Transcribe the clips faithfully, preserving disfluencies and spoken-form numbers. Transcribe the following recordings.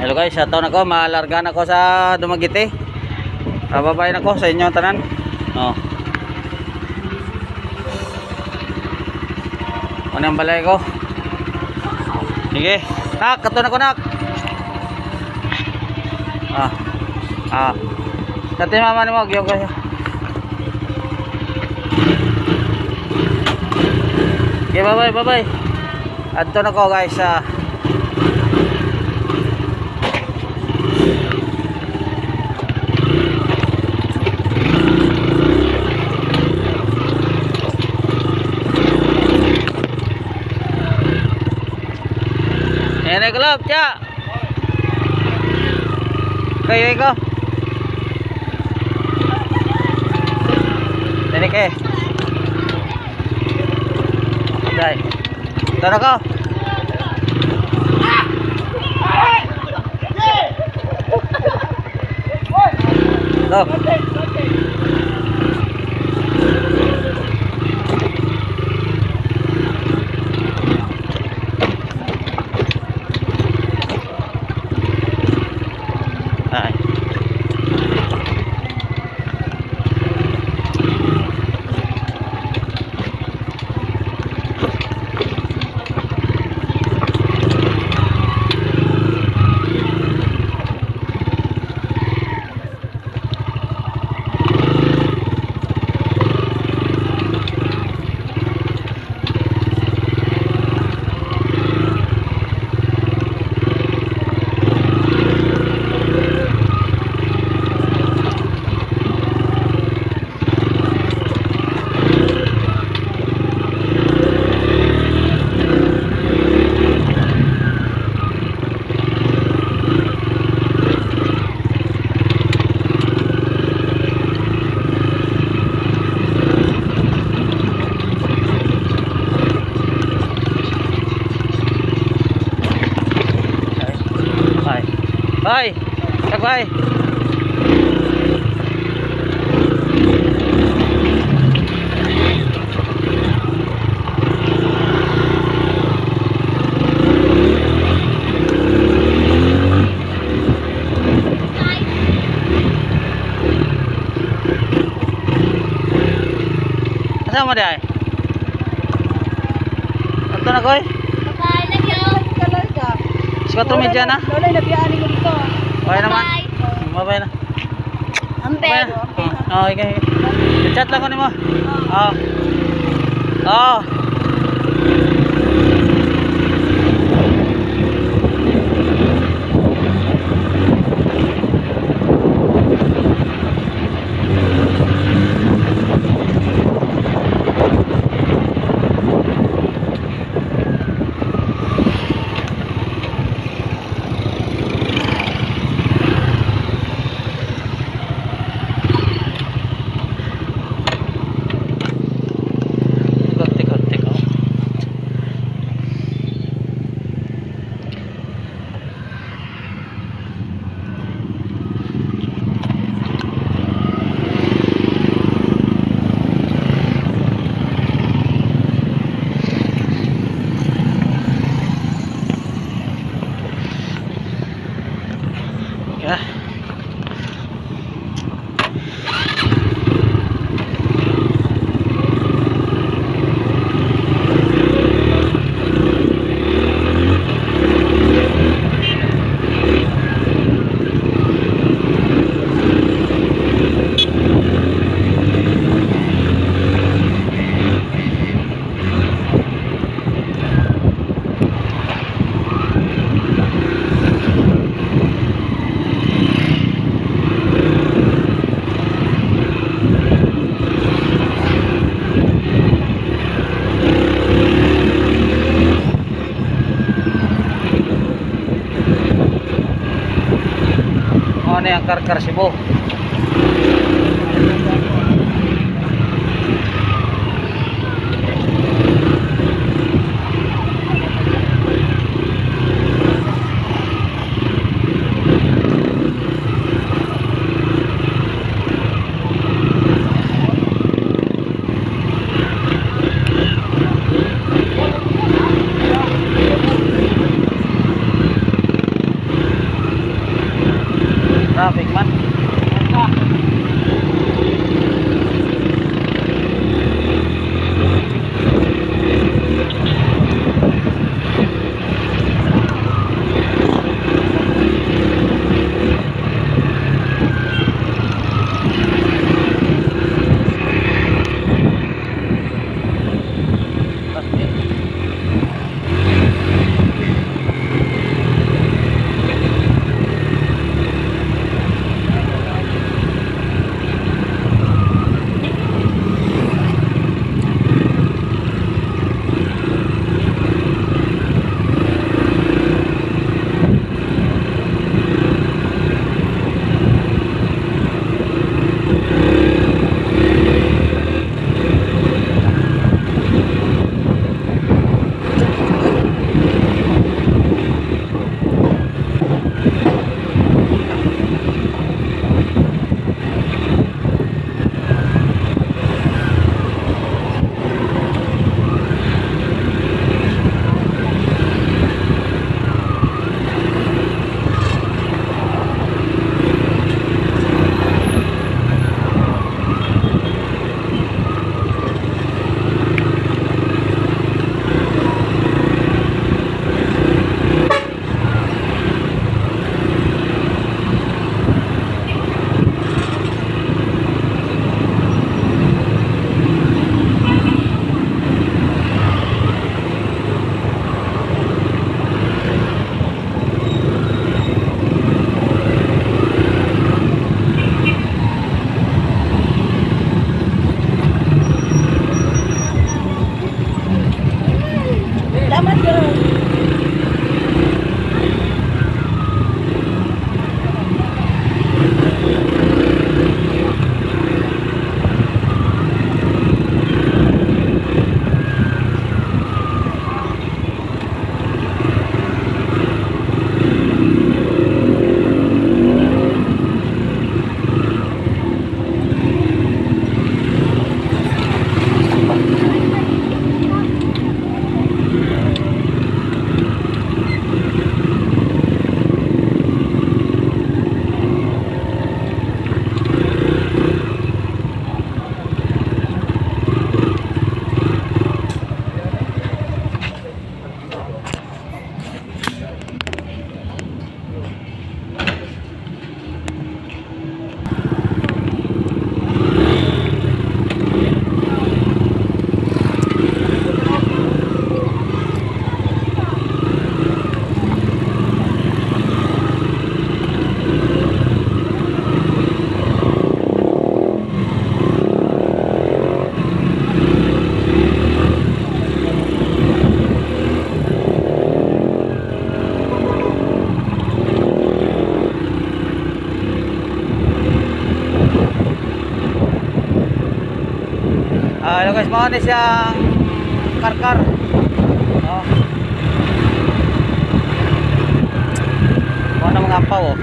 Hello guys, sa taon ako, malarga na ako sa Dumaguete. Bababay na ako sa inyo tanan. Oh. Unang balay ko. Sige. Nak, kato na ko nak. Ah. Ah. Dati mama ni mo gyud ko. Okay, bye bye, bye bye. Adto na ko guys sa Ini gelap, Cak. Kayak ko. Ini ke. Dai. Tara ko. Go. Bye. Bye. Asa mo day? Ato na koy? Bye, lagi ako kalor ka. Squatro media na? Loloy nabiyaan ko dito. Bye naman. Bye na. Amber. Oh, okay. Chat lang ko nimo. Oh. Oh. Yeah. Ano yang carcara Cebu. guys, mau ni siyang karkar. Oh. Mau na mga ampaw oh.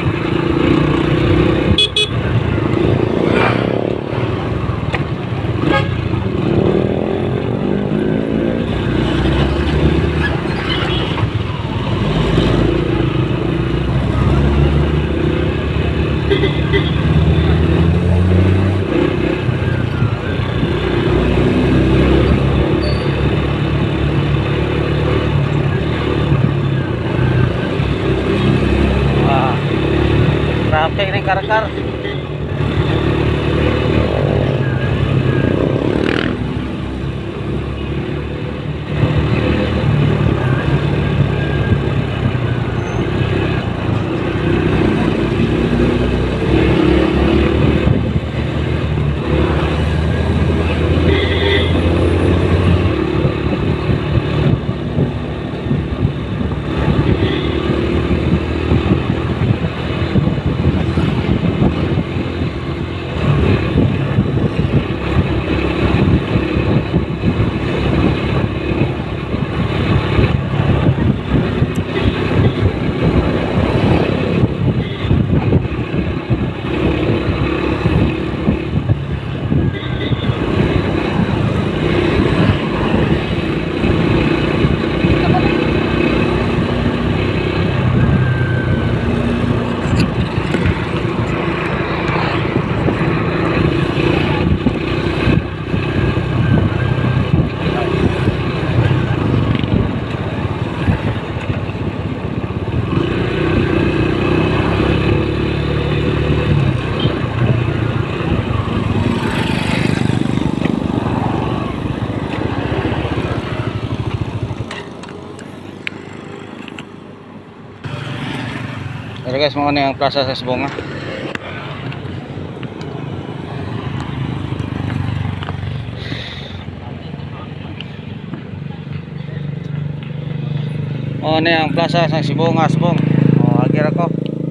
Traffic ning karkar. Pero guys, mau na yung plaza sa Sibonga. Mau na yung plaza sa Sibonga, Sibong. Oh, agir ako.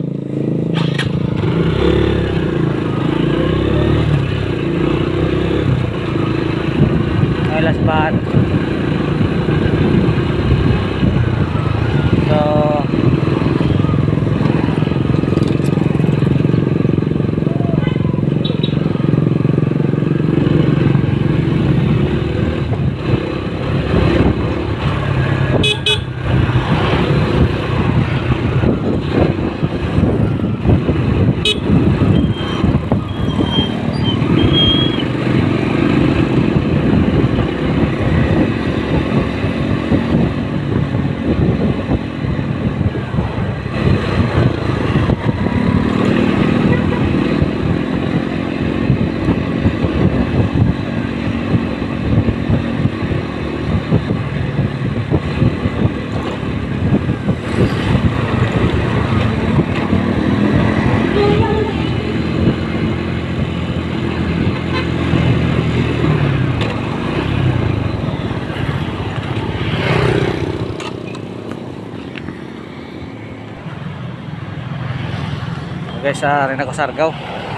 Ay, last part. So, guys, uh, rin ako sa Argao.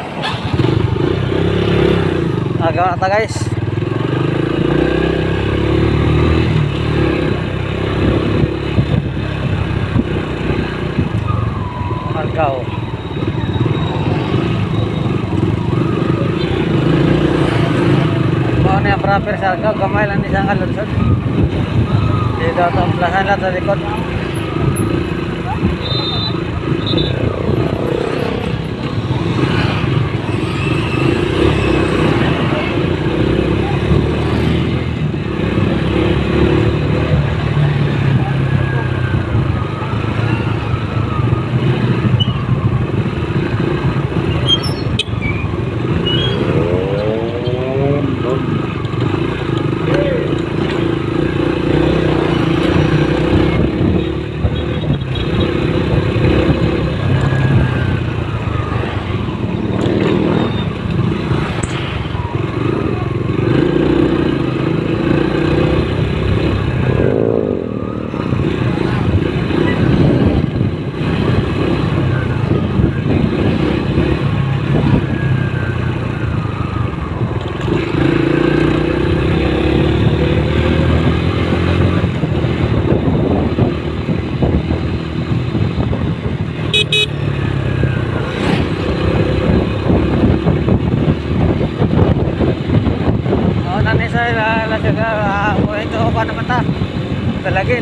Argao na ta guys. Argao. Mau na yung proper sa Argao, gamay lang isang alunsod. Dito ang plahan lang sa likod. Wala siya ka. Uh, ito pa naman ta. Talagin.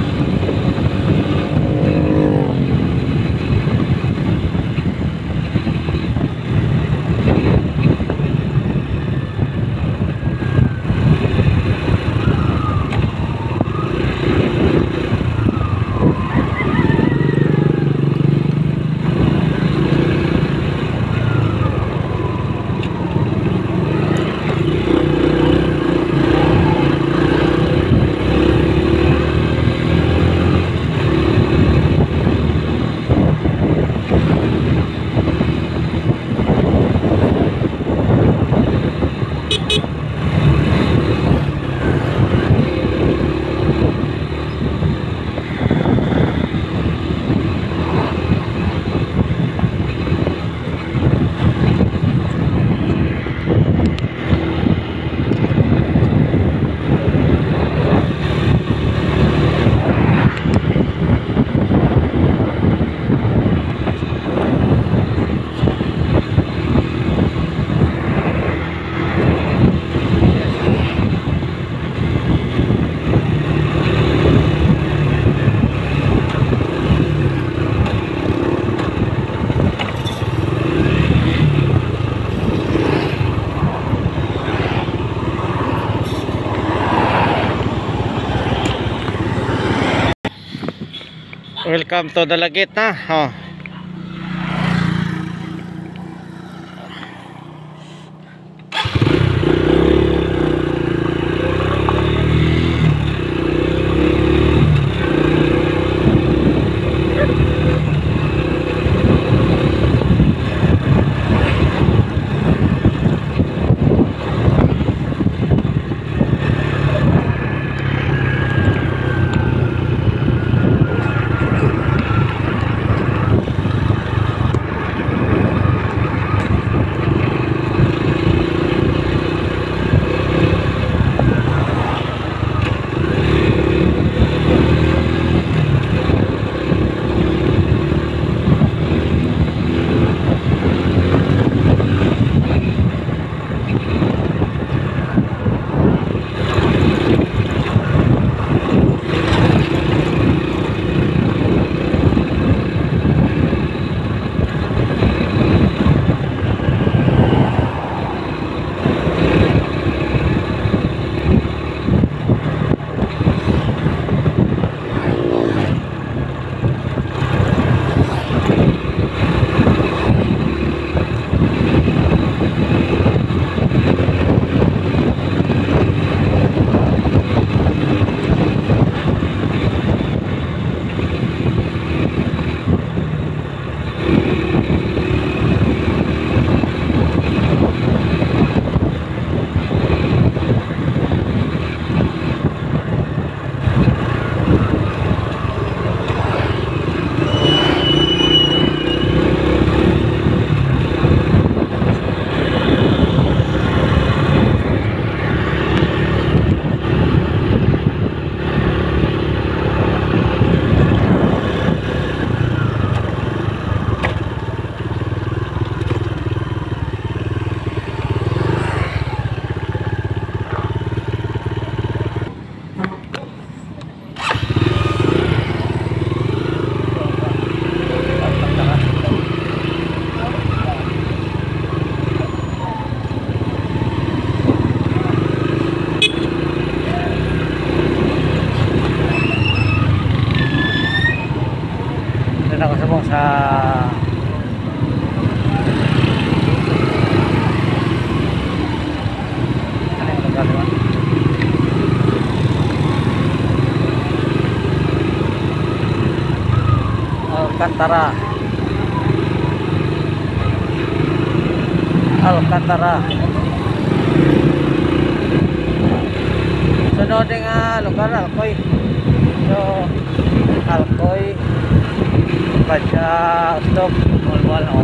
Welcome to Dalagit na. Oh. Nakasabong sa ano yung lugar naman? Alcantara Alcantara sunod yung uh, lugar Alcoy. So Alcoy Baca stop mal-mal oh.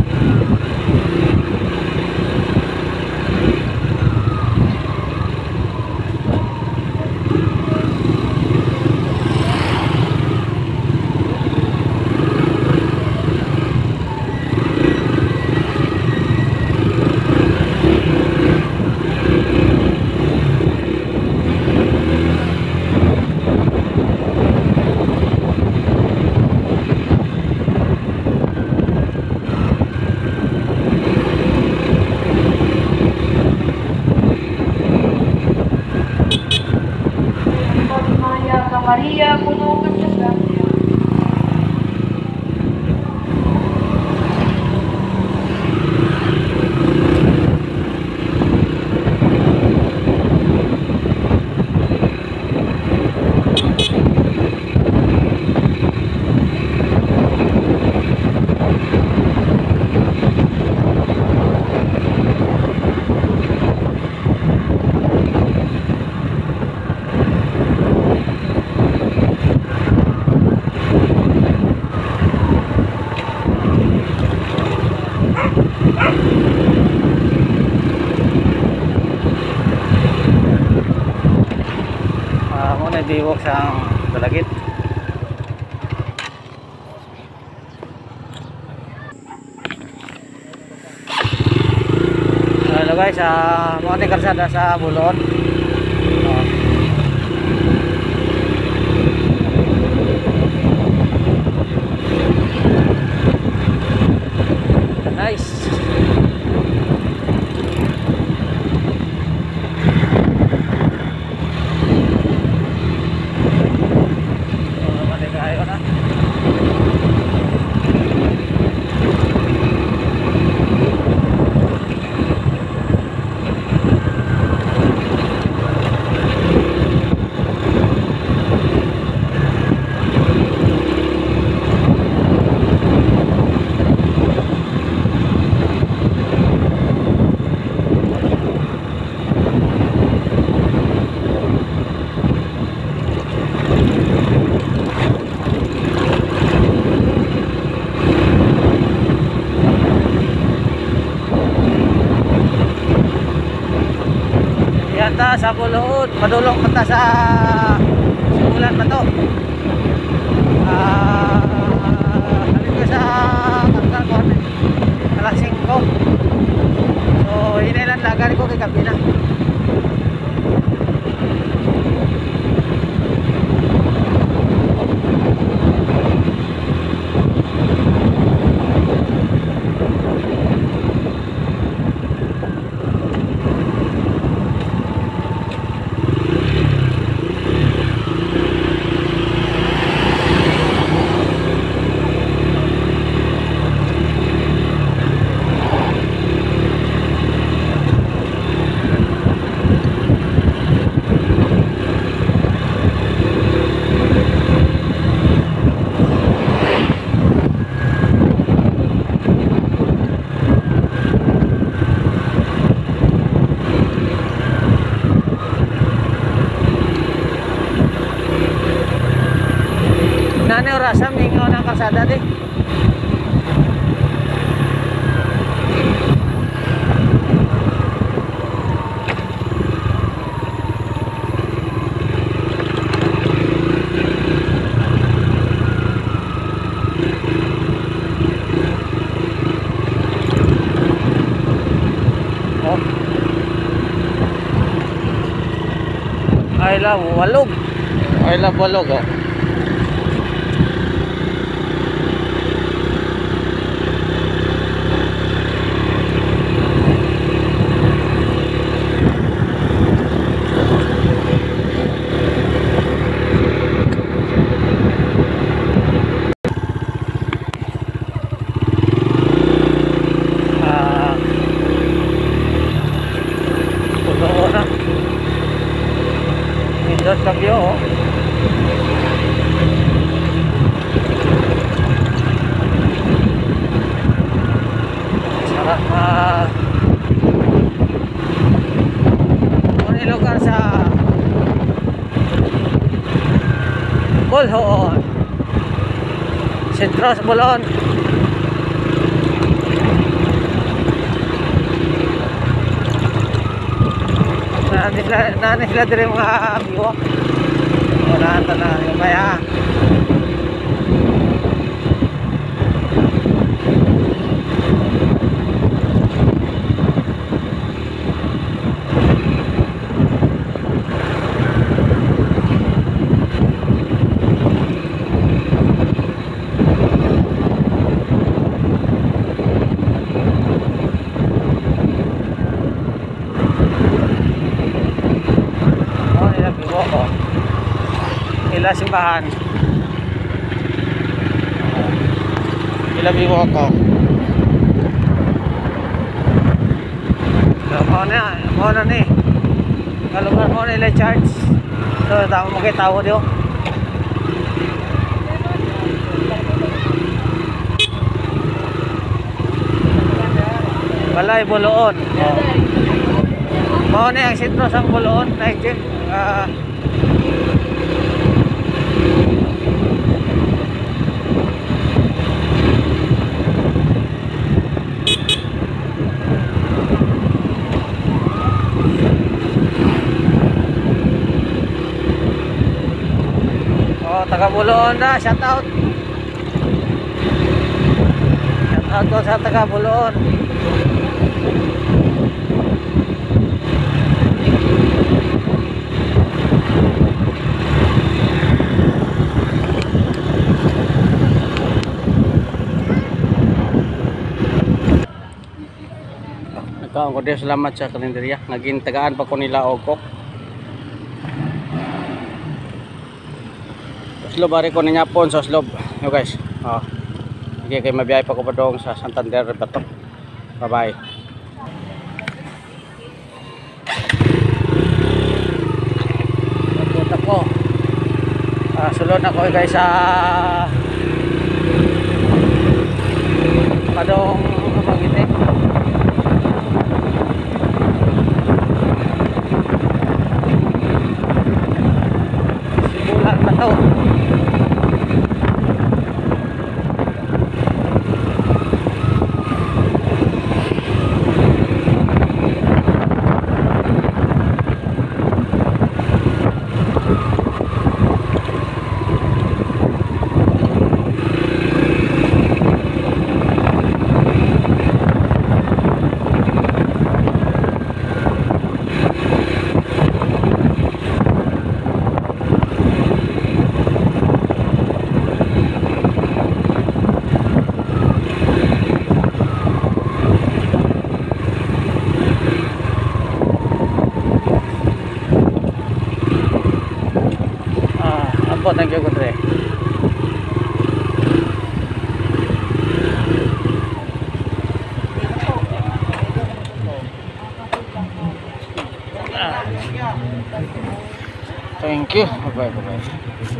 Maria, puno ka sa gracia. Ah, muna diwak sa dalagit. Hello guys, ah, mga ting karsada sa Bulon. Oh. Nice. Ta sa Bulon, madulong pa ta sa sebulan bato. Ah, halit ko sa carcara ko alas singko. So, inilan lagan ko kay kabina. Nani orasa mingaw ng kalsada di. Oh. I love walog. I love walog oh. Dos cambio oh. Sarap ma Muni lugar sa Bulon, Sentro sa Bulon. Nanis sila din mga amigo. Wala ito na yung kaya. Sila simbahan. Ilabi mo ako. So, mo na, mo na ni. Kalugar mo nila charge. So, tama mo kay tao diyo. Balay Buloon. Oh. Mo na ang sentro sang Buloon, like ah oh, taga Buloon na, shout out. Shout out ko sa taga Buloon. Nagkaon ko din salamat sa kalendarya. Naging tagaan pa ko nila ogkok. Slob ari ko niya pon sa slob. Yo guys. Oh. Sige kay mabiyay pa ko pa dong sa Santander Bato. Bye bye. Punta ko. Ah, sulod na ko guys sa padong Pagite. Sebulan bato. Thank you, Kutre. Thank you. Bye bye.